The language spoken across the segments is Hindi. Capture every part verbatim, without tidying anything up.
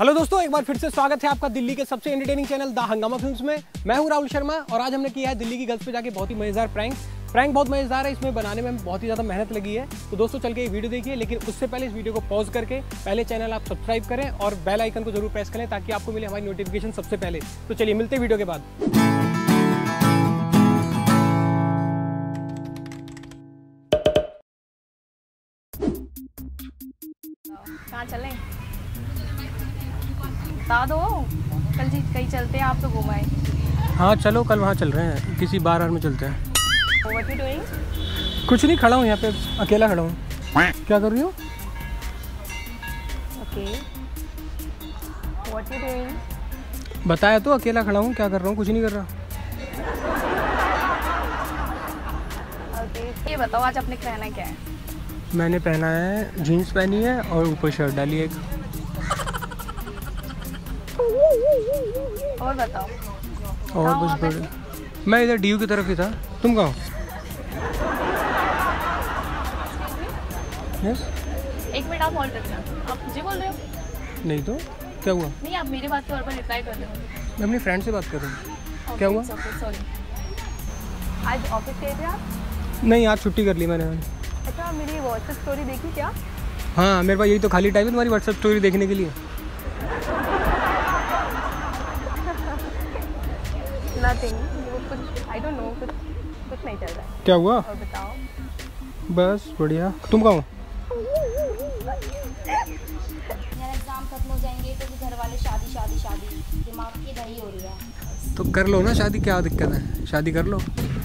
हेलो दोस्तों, एक बार फिर से स्वागत है आपका दिल्ली के सबसे entertaining channel the Hungama films में। मैं हूं राहुल शर्मा और आज हमने किया है दिल्ली की गर्ल्स पे जाके बहुत ही मजेदार प्रैंक। प्रैंक बहुत मजेदार है, इसमें बनाने में बहुत ही ज़्यादा मेहनत लगी है। तो दोस्तों चल के ये वीडियो देखिए, लेकिन उससे पहले इस वीडियो को पॉज करके पहले चैनल आप सब्सक्राइब करें और बेल आइकन को जरूर प्रेस करें ताकि आपको मिले हमारी नोटिफिकेशन सबसे पहले। तो चलिए मिलते हैं वीडियो के बाद। कहाँ चलें? बता दो, कल जी कहीं चलते हैं, आप तो घुमाए। हाँ चलो, कल वहाँ चल रहे हैं, किसी बार बार में चलते हैं। What you doing? कुछ नहीं, खड़ा हूँ यहाँ पे, अकेला खड़ा हूँ। क्या कर रही हूँ? Okay. What you doing? बताया तो, अकेला खड़ा हूँ। क्या कर रहा हूँ? कुछ नहीं कर रहा। Okay. ये बताओ आज अपने पहना क्या है? मैंने पहना है, जीन्स पहनी है और ऊपर शर्ट डाली है एक। और बताओ। और बस बड़े। मैं इधर डी यू की तरफ ही था। तुम कहाँ हो? यस। एक मिनट आप होल्ड रखना। आप मुझे बोल रहे हो? नहीं तो क्या हुआ? नहीं, आप मेरी बात के और पर रिप्लाई कर रहे हो। मैं अपनी फ्रेंड से बात कर रहा हूँ। क्या हुआ? सॉरी। आज ऑफिस गए थे आप? नहीं, आज छुट्टी कर ली मैंने। अच्छा, मेरी व्हाट्सएप स्टोरी देखी क्या? हाँ, मेरे पास यही तो खाली टाइम है तुम्हारी व्हाट्सएप स्टोरी देखने के लिए। नथिंग, वो कुछ आई डोंट नो, कुछ कुछ नहीं चल रहा है। क्या हुआ? और बताओ। बस बढ़िया। तुम कहाँ हो? मेरा एग्जाम खत्म हो जाएंगे तो भी घर वाले शादी शादी शादी दिमाग की दही हो रही है। तो कर लो ना शादी, क्या दिक्कत है? शादी कर लो।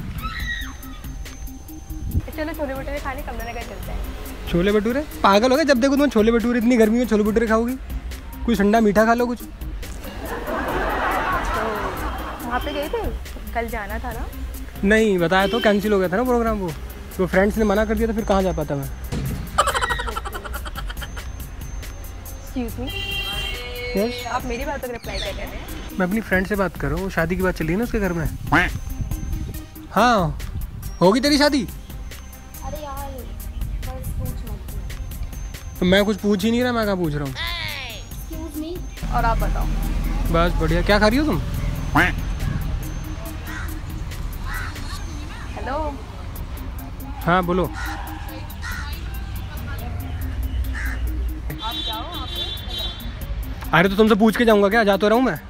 चलो छोले भटूरे खाने कमला नगर चलते हैं। छोले भटूरे? पागल हो गए? जब देखो तुम छोले भटूरे, इतनी गर्मी में छोले भटूरे खाओगी? कुछ ठंडा मीठा खा लो कुछ। तो वहाँ पे गए थे, कल जाना था ना? नहीं बताया तो, कैंसिल हो गया था ना प्रोग्राम वो। तो फ्रेंड्स ने मना कर दिया तो फिर कहाँ जा पाता मैं। Excuse me, yes. आप मेरी बात को रिप्लाई कर रहे हैं? मैं अपनी फ्रेंड से बात कर रहा हूँ, वो शादी की बात चल रही है ना उसके घर में। हाँ, होगी तेरी शादी? अरे यार बस पूछ मत। तो मैं कुछ पूछ ही नहीं रहा, मैं क्या पूछ रहा हूँ? Excuse me. और आप बताओ। बस बढ़िया। क्या खा रही हो तुम? हेलो। हाँ बोलो। आप जाओ, आप अरे तो तुमसे पूछ के जाऊंगा क्या? जा तो रहा हूँ मैं।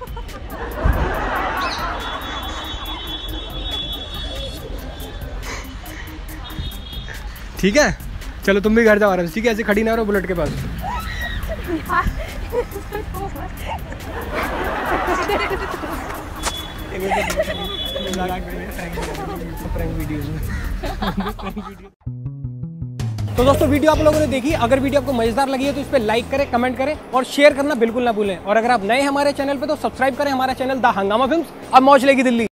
ठीक है, चलो तुम भी घर जाओ आराम से, ठीक है? ऐसे खड़ी ना रहो बुलेट के पास। तो दोस्तों वीडियो आप लोगों ने देखी। अगर वीडियो आपको मजेदार लगी है तो इस पे लाइक करें, कमेंट करें और शेयर करना बिल्कुल ना भूलें। और अगर आप नए हमारे चैनल पे तो सब्सक्राइब करें हमारा चैनल द हंगामा फिल्म्स। अब मौज लेगी दिल्ली।